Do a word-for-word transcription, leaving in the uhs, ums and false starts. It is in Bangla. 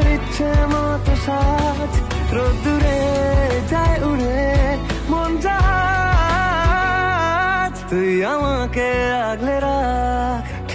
ইচ্ছে মতো সাজ রোদ্দুরে যায় উড়ে মন জাহাজ তুই আমাকে আগলে